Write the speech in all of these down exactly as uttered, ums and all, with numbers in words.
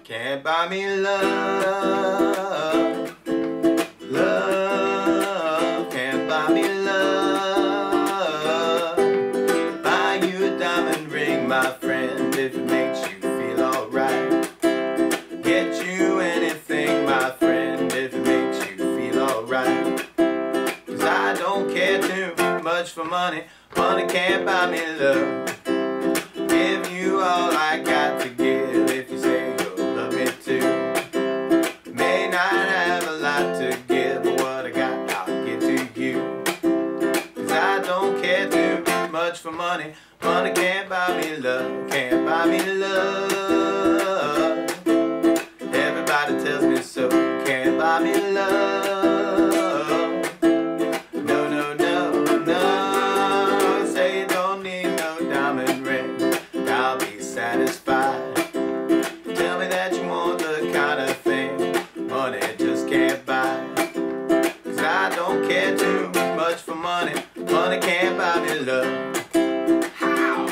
Can't buy me love, love, can't buy me love. Buy you a diamond ring, my friend, if it makes you feel alright. Get you anything, my friend, if it makes you feel alright. Cause I don't care too much for money, money can't buy me love. Give you all I got to give if you say may not have a lot to give, but what I got I'll give to you. Cause I don't care too much for money, money can't buy me love, can't buy me love. Everybody tells me so, can't buy me love. No, no, no, no, say you don't need no diamond ring, I'll be satisfied. Tell me that you want the kind of thing money just can't buy. Cause I don't care too much for money, money can't buy me love. How?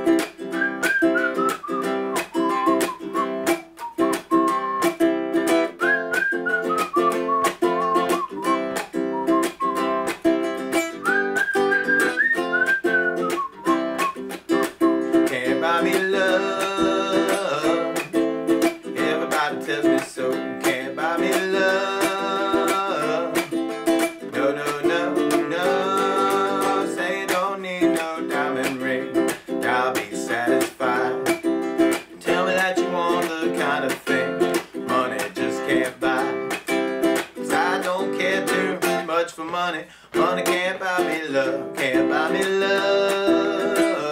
Can't buy me love. Everybody tells me so, can't buy me love. No, no, no, no, say you don't need no diamond ring, I'll be satisfied. Tell me that you want the kind of thing money just can't buy. Cause I don't care too much for money, money can't buy me love, can't buy me love.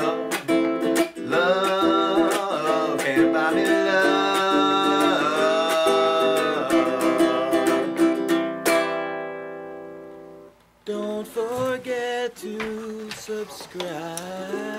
Love can't buy me love. Don't forget to subscribe.